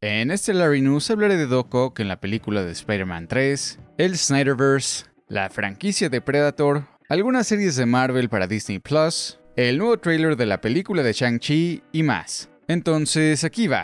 En este Larry News hablaré de Doc Ock en la película de Spider-Man 3, el Snyderverse, la franquicia de Predator, algunas series de Marvel para Disney Plus, el nuevo tráiler de la película de Shang-Chi y más. Entonces, aquí va.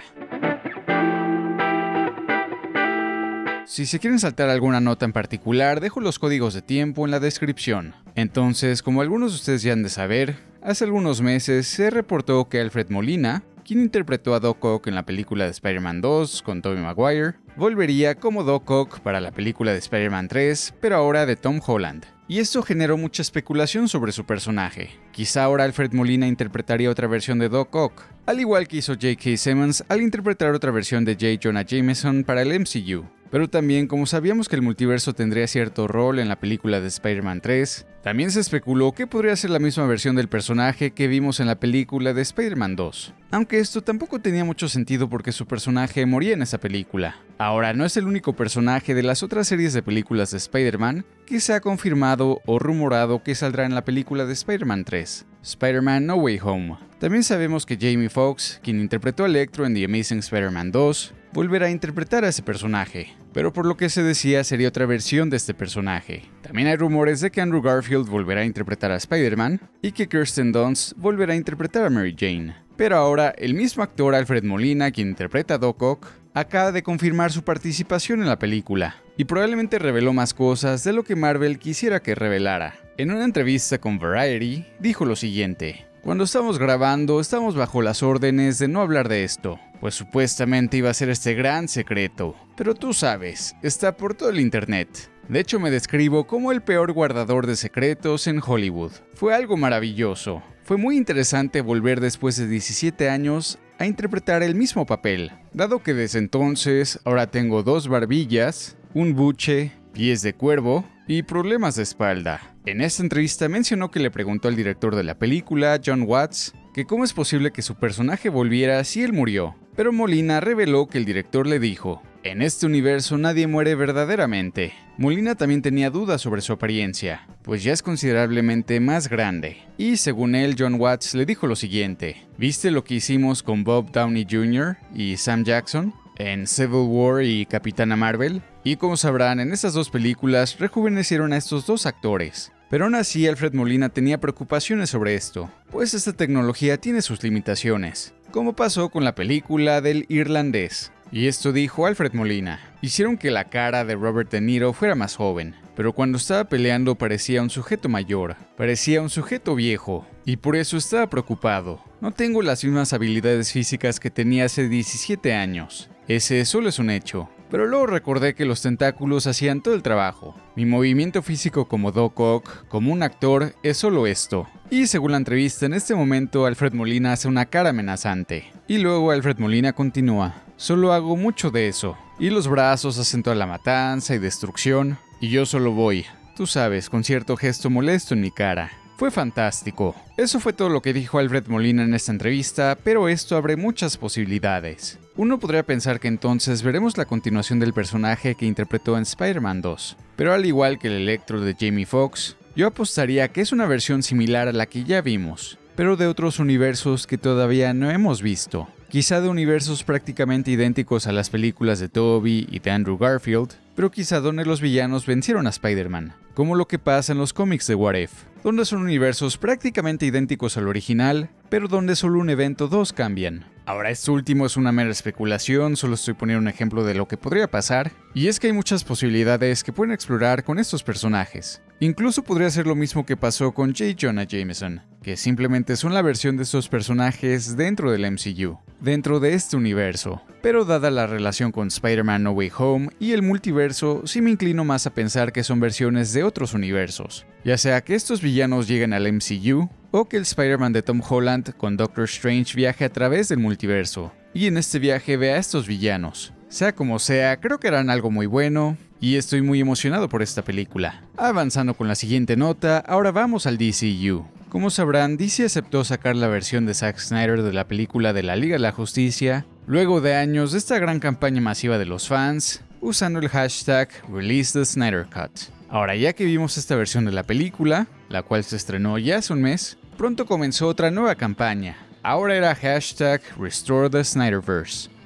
Si se quieren saltar alguna nota en particular, dejo los códigos de tiempo en la descripción. Entonces, como algunos de ustedes ya han de saber, hace algunos meses se reportó que Alfred Molina, quien interpretó a Doc Ock en la película de Spider-Man 2 con Tobey Maguire, volvería como Doc Ock para la película de Spider-Man 3, pero ahora de Tom Holland. Y esto generó mucha especulación sobre su personaje. Quizá ahora Alfred Molina interpretaría otra versión de Doc Ock, al igual que hizo J.K. Simmons al interpretar otra versión de J. Jonah Jameson para el MCU. Pero también, como sabíamos que el multiverso tendría cierto rol en la película de Spider-Man 3, también se especuló que podría ser la misma versión del personaje que vimos en la película de Spider-Man 2. Aunque esto tampoco tenía mucho sentido porque su personaje moría en esa película. Ahora, no es el único personaje de las otras series de películas de Spider-Man que se ha confirmado o rumorado que saldrá en la película de Spider-Man 3, Spider-Man No Way Home. También sabemos que Jamie Foxx, quien interpretó a Electro en The Amazing Spider-Man 2, volverá a interpretar a ese personaje, pero por lo que se decía sería otra versión de este personaje. También hay rumores de que Andrew Garfield volverá a interpretar a Spider-Man y que Kirsten Dunst volverá a interpretar a Mary Jane. Pero ahora, el mismo actor Alfred Molina, quien interpreta a Doc Ock, acaba de confirmar su participación en la película, y probablemente reveló más cosas de lo que Marvel quisiera que revelara. En una entrevista con Variety, dijo lo siguiente: "Cuando estamos grabando, estamos bajo las órdenes de no hablar de esto, pues supuestamente iba a ser este gran secreto, pero tú sabes, está por todo el internet. De hecho, me describo como el peor guardador de secretos en Hollywood. Fue algo maravilloso. Fue muy interesante volver después de 17 años a interpretar el mismo papel, dado que desde entonces ahora tengo 2 barbillas, un buche, pies de cuervo y problemas de espalda". En esta entrevista mencionó que le preguntó al director de la película, John Watts, que cómo es posible que su personaje volviera si él murió. Pero Molina reveló que el director le dijo: "En este universo nadie muere verdaderamente". Molina también tenía dudas sobre su apariencia, pues ya es considerablemente más grande. Y según él, John Watts le dijo lo siguiente: "¿Viste lo que hicimos con Bob Downey Jr. y Sam Jackson en Civil War y Capitana Marvel? Y como sabrán, en estas 2 películas rejuvenecieron a estos 2 actores. Pero aún así, Alfred Molina tenía preocupaciones sobre esto, pues esta tecnología tiene sus limitaciones, como pasó con la película del irlandés. Y esto dijo Alfred Molina: "Hicieron que la cara de Robert De Niro fuera más joven, pero cuando estaba peleando parecía un sujeto mayor, parecía un sujeto viejo, y por eso estaba preocupado. No tengo las mismas habilidades físicas que tenía hace 17 años. Ese solo es un hecho. Pero luego recordé que los tentáculos hacían todo el trabajo. Mi movimiento físico como Doc Ock, como un actor, es solo esto". Y según la entrevista, en este momento Alfred Molina hace una cara amenazante. Y luego Alfred Molina continúa: "Solo hago mucho de eso. Y los brazos hacen toda la matanza y destrucción. Y yo solo voy, tú sabes, con cierto gesto molesto en mi cara. Fue fantástico". Eso fue todo lo que dijo Alfred Molina en esta entrevista, pero esto abre muchas posibilidades. Uno podría pensar que entonces veremos la continuación del personaje que interpretó en Spider-Man 2, pero al igual que el Electro de Jamie Foxx, yo apostaría que es una versión similar a la que ya vimos, pero de otros universos que todavía no hemos visto. Quizá de universos prácticamente idénticos a las películas de Tobey y de Andrew Garfield, pero quizá donde los villanos vencieron a Spider-Man, como lo que pasa en los cómics de What If, donde son universos prácticamente idénticos al original, pero donde solo un evento o 2 cambian. Ahora, esto último es una mera especulación, solo estoy poniendo un ejemplo de lo que podría pasar, y es que hay muchas posibilidades que pueden explorar con estos personajes. Incluso podría ser lo mismo que pasó con J. Jonah Jameson, que simplemente son la versión de estos personajes dentro del MCU, dentro de este universo. Pero dada la relación con Spider-Man No Way Home y el multiverso, sí me inclino más a pensar que son versiones de otros universos, ya sea que estos villanos lleguen al MCU, o que el Spider-Man de Tom Holland con Doctor Strange viaje a través del multiverso, y en este viaje vea a estos villanos. Sea como sea, creo que harán algo muy bueno, y estoy muy emocionado por esta película. Avanzando con la siguiente nota, ahora vamos al DCU. Como sabrán, DC aceptó sacar la versión de Zack Snyder de la película de la Liga de la Justicia, luego de años de esta gran campaña masiva de los fans, usando el hashtag #ReleaseTheSnyderCut. Ahora, ya que vimos esta versión de la película, la cual se estrenó ya hace un mes, pronto comenzó otra nueva campaña. Ahora era hashtag #RestoreTheSnyderverse.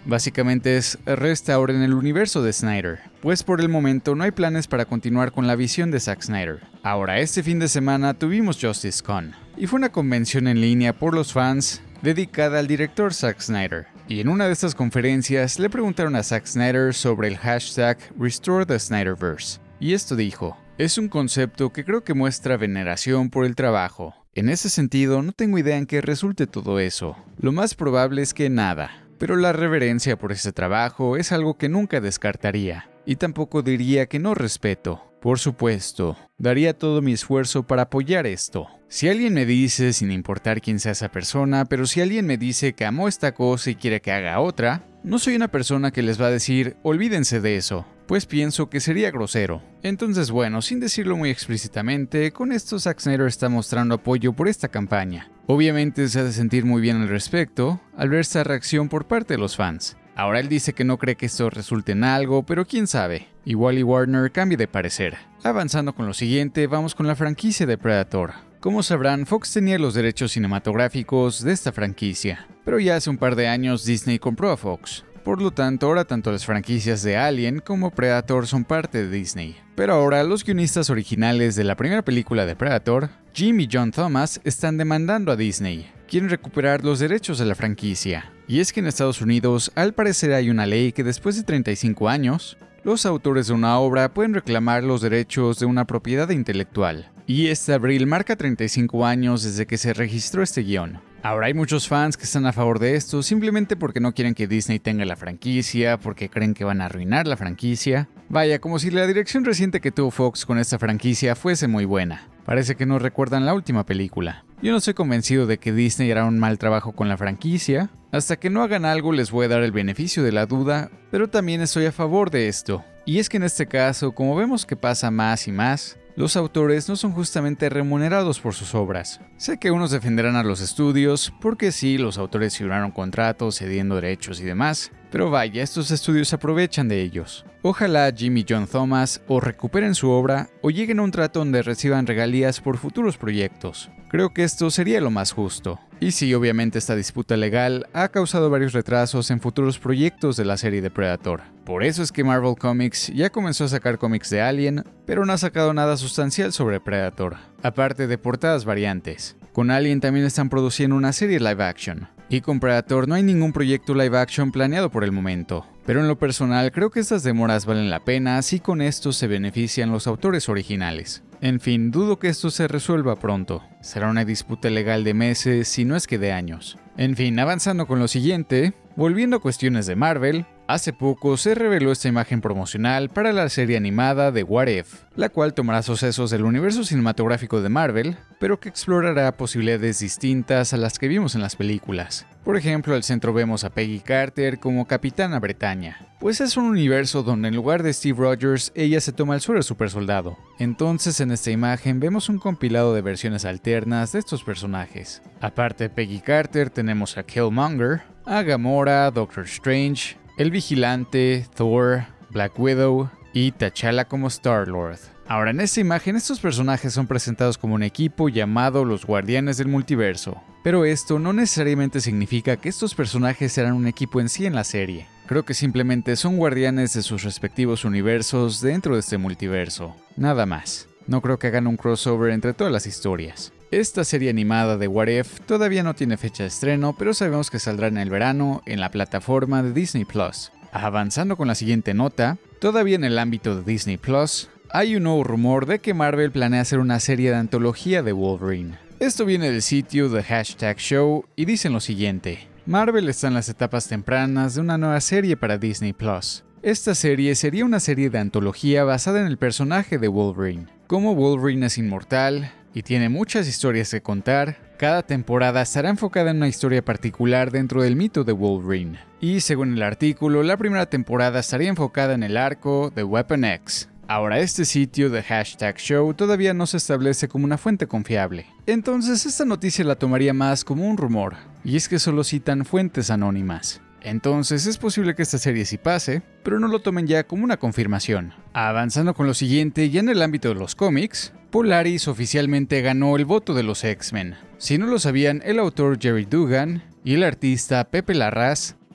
Básicamente es restauren el universo de Snyder, pues por el momento no hay planes para continuar con la visión de Zack Snyder. Ahora, este fin de semana tuvimos JusticeCon, y fue una convención en línea por los fans dedicada al director Zack Snyder. Y en una de estas conferencias le preguntaron a Zack Snyder sobre el hashtag Restore the Snyderverse, y esto dijo: es un concepto que creo que muestra veneración por el trabajo. En ese sentido, no tengo idea en qué resulte todo eso. Lo más probable es que nada. Pero la reverencia por ese trabajo es algo que nunca descartaría. Y tampoco diría que no respeto. Por supuesto, daría todo mi esfuerzo para apoyar esto. Si alguien me dice, sin importar quién sea esa persona, pero si alguien me dice que amó esta cosa y quiere que haga otra, no soy una persona que les va a decir, olvídense de eso, pues pienso que sería grosero. Entonces bueno, sin decirlo muy explícitamente, con esto Zack Snyder está mostrando apoyo por esta campaña. Obviamente se ha de sentir muy bien al respecto, al ver esta reacción por parte de los fans. Ahora él dice que no cree que esto resulte en algo, pero quién sabe. Igual y Warner cambie de parecer. Avanzando con lo siguiente, vamos con la franquicia de Predator. Como sabrán, Fox tenía los derechos cinematográficos de esta franquicia, pero ya hace un par de años Disney compró a Fox. Por lo tanto, ahora tanto las franquicias de Alien como Predator son parte de Disney. Pero ahora los guionistas originales de la primera película de Predator, Jim y John Thomas, están demandando a Disney. Quieren recuperar los derechos de la franquicia. Y es que en Estados Unidos, al parecer hay una ley que después de 35 años, los autores de una obra pueden reclamar los derechos de una propiedad intelectual. Y este abril marca 35 años desde que se registró este guión. Ahora hay muchos fans que están a favor de esto simplemente porque no quieren que Disney tenga la franquicia, porque creen que van a arruinar la franquicia. Vaya, como si la dirección reciente que tuvo Fox con esta franquicia fuese muy buena. Parece que no recuerdan la última película. Yo no estoy convencido de que Disney hará un mal trabajo con la franquicia. Hasta que no hagan algo les voy a dar el beneficio de la duda, pero también estoy a favor de esto. Y es que en este caso, como vemos que pasa más y más, los autores no son justamente remunerados por sus obras. Sé que unos defenderán a los estudios, porque sí, los autores firmaron contratos, cediendo derechos y demás, pero vaya, estos estudios se aprovechan de ellos. Ojalá Jim y John Thomas o recuperen su obra o lleguen a un trato donde reciban regalías por futuros proyectos. Creo que esto sería lo más justo. Y sí, obviamente esta disputa legal ha causado varios retrasos en futuros proyectos de la serie de Predator. Por eso es que Marvel Comics ya comenzó a sacar cómics de Alien, pero no ha sacado nada sustancial sobre Predator, aparte de portadas variantes. Con Alien también están produciendo una serie live action. Y con Predator no hay ningún proyecto live action planeado por el momento. Pero en lo personal creo que estas demoras valen la pena si con esto se benefician los autores originales. En fin, dudo que esto se resuelva pronto. Será una disputa legal de meses, si no es que de años. En fin, avanzando con lo siguiente, volviendo a cuestiones de Marvel, hace poco se reveló esta imagen promocional para la serie animada de What If, la cual tomará sucesos del universo cinematográfico de Marvel, pero que explorará posibilidades distintas a las que vimos en las películas. Por ejemplo, al centro vemos a Peggy Carter como Capitana Bretaña, pues es un universo donde en lugar de Steve Rogers, ella se toma el suero de supersoldado. Entonces en esta imagen vemos un compilado de versiones alternas de estos personajes. Aparte de Peggy Carter tenemos a Killmonger, a Gamora, Doctor Strange, el Vigilante, Thor, Black Widow y T'Challa como Star-Lord. Ahora en esta imagen estos personajes son presentados como un equipo llamado los Guardianes del Multiverso, pero esto no necesariamente significa que estos personajes serán un equipo en sí en la serie. Creo que simplemente son guardianes de sus respectivos universos dentro de este multiverso, nada más. No creo que hagan un crossover entre todas las historias. Esta serie animada de What If todavía no tiene fecha de estreno, pero sabemos que saldrá en el verano en la plataforma de Disney Plus. Avanzando con la siguiente nota, todavía en el ámbito de Disney Plus, hay un nuevo rumor de que Marvel planea hacer una serie de antología de Wolverine. Esto viene del sitio The Hashtag Show y dicen lo siguiente: Marvel está en las etapas tempranas de una nueva serie para Disney Plus. Esta serie sería una serie de antología basada en el personaje de Wolverine. Como Wolverine es inmortal y tiene muchas historias que contar, cada temporada estará enfocada en una historia particular dentro del mito de Wolverine. Y según el artículo, la primera temporada estaría enfocada en el arco de Weapon X. Ahora, este sitio de Hashtag Show todavía no se establece como una fuente confiable. Entonces, esta noticia la tomaría más como un rumor, y es que solo citan fuentes anónimas. Entonces, es posible que esta serie sí pase, pero no lo tomen ya como una confirmación. Avanzando con lo siguiente, ya en el ámbito de los cómics, Polaris oficialmente ganó el voto de los X-Men. Si no lo sabían, el autor Jerry Dugan y el artista Pepe Larraz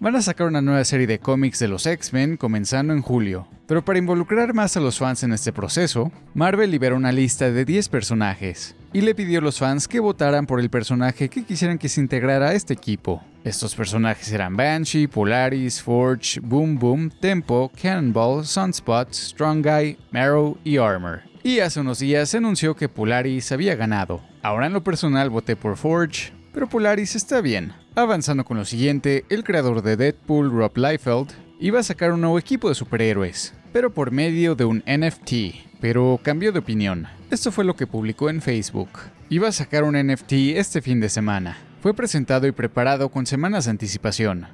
Van a sacar una nueva serie de cómics de los X-Men comenzando en julio. Pero para involucrar más a los fans en este proceso, Marvel liberó una lista de 10 personajes y le pidió a los fans que votaran por el personaje que quisieran que se integrara a este equipo. Estos personajes eran Banshee, Polaris, Forge, Boom Boom, Tempo, Cannonball, Sunspot, Strong Guy, Marrow y Armor. Y hace unos días se anunció que Polaris había ganado. Ahora en lo personal voté por Forge, pero Polaris está bien. Avanzando con lo siguiente, el creador de Deadpool, Rob Liefeld, iba a sacar un nuevo equipo de superhéroes, pero por medio de un NFT, pero cambió de opinión. Esto fue lo que publicó en Facebook. Iba a sacar un NFT este fin de semana. Fue presentado y preparado con semanas de anticipación.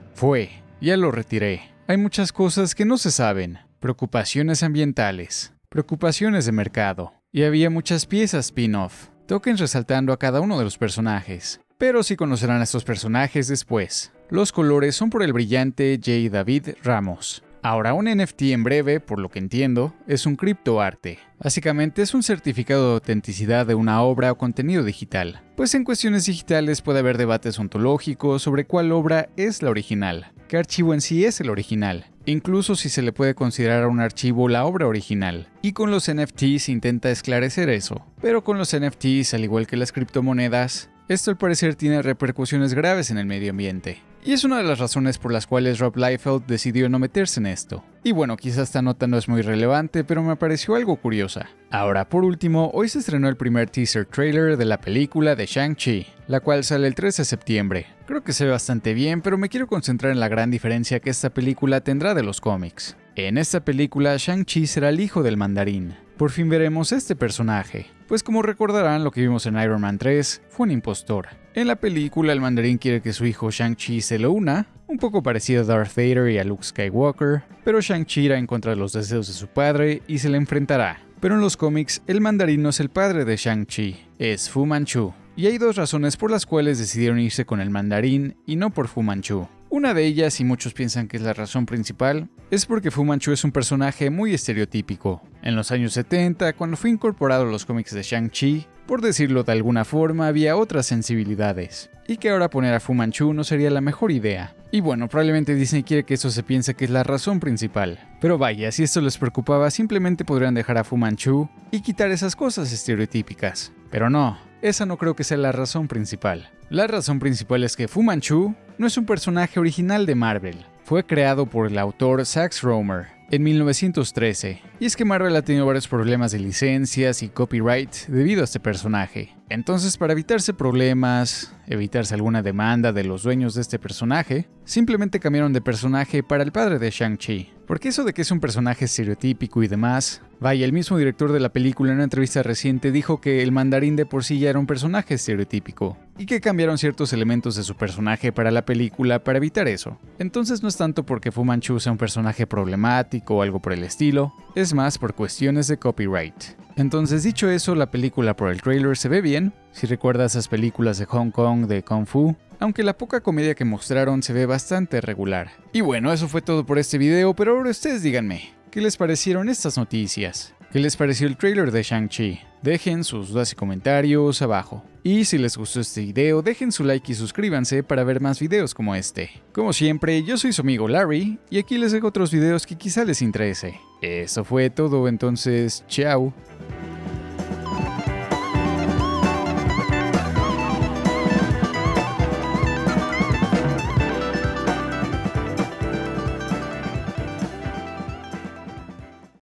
Ya lo retiré. Hay muchas cosas que no se saben. Preocupaciones ambientales, preocupaciones de mercado, y había muchas piezas spin-off, tokens resaltando a cada uno de los personajes. Pero sí conocerán a estos personajes después. Los colores son por el brillante J. David Ramos. Ahora, un NFT en breve, por lo que entiendo, es un criptoarte. Básicamente es un certificado de autenticidad de una obra o contenido digital. Pues en cuestiones digitales puede haber debates ontológicos sobre cuál obra es la original, qué archivo en sí es el original, incluso si se le puede considerar a un archivo la obra original. Y con los NFTs se intenta esclarecer eso. Pero con los NFTs, al igual que las criptomonedas, esto al parecer tiene repercusiones graves en el medio ambiente. Y es una de las razones por las cuales Rob Liefeld decidió no meterse en esto. Y bueno, quizás esta nota no es muy relevante, pero me pareció algo curiosa. Ahora, por último, hoy se estrenó el primer teaser trailer de la película de Shang-Chi, la cual sale el 13 de septiembre. Creo que se ve bastante bien, pero me quiero concentrar en la gran diferencia que esta película tendrá de los cómics. En esta película, Shang-Chi será el hijo del mandarín. Por fin veremos este personaje, pues como recordarán, lo que vimos en Iron Man 3 fue un impostor. En la película, el mandarín quiere que su hijo Shang-Chi se lo una, un poco parecido a Darth Vader y a Luke Skywalker, pero Shang-Chi irá en contra de los deseos de su padre y se le enfrentará. Pero en los cómics, el mandarín no es el padre de Shang-Chi, es Fu Manchu. Y hay dos razones por las cuales decidieron irse con el mandarín y no por Fu Manchu. Una de ellas, y muchos piensan que es la razón principal, es porque Fu Manchu es un personaje muy estereotípico. En los años 70, cuando fue incorporado a los cómics de Shang-Chi, por decirlo de alguna forma, había otras sensibilidades, y que ahora poner a Fu Manchu no sería la mejor idea. Y bueno, probablemente Disney quiere que eso se piense que es la razón principal. Pero vaya, si esto les preocupaba, simplemente podrían dejar a Fu Manchu y quitar esas cosas estereotípicas. Pero no, esa no creo que sea la razón principal. La razón principal es que Fu Manchu no es un personaje original de Marvel. Fue creado por el autor Sax Rohmer en 1913, y es que Marvel ha tenido varios problemas de licencias y copyright debido a este personaje. Entonces, para evitarse problemas, evitarse alguna demanda de los dueños de este personaje, simplemente cambiaron de personaje para el padre de Shang-Chi. Porque eso de que es un personaje estereotípico y demás, vaya, el mismo director de la película en una entrevista reciente dijo que el mandarín de por sí ya era un personaje estereotípico, y que cambiaron ciertos elementos de su personaje para la película para evitar eso. Entonces no es tanto porque Fu Manchu sea un personaje problemático o algo por el estilo, es más por cuestiones de copyright. Entonces, dicho eso, la película por el trailer se ve bien, si recuerdas esas películas de Hong Kong de Kung Fu, aunque la poca comedia que mostraron se ve bastante regular. Y bueno, eso fue todo por este video, pero ahora ustedes díganme, ¿qué les parecieron estas noticias? ¿Qué les pareció el trailer de Shang-Chi? Dejen sus dudas y comentarios abajo. Y si les gustó este video, dejen su like y suscríbanse para ver más videos como este. Como siempre, yo soy su amigo Larry, y aquí les dejo otros videos que quizá les interese. Eso fue todo, entonces, chao.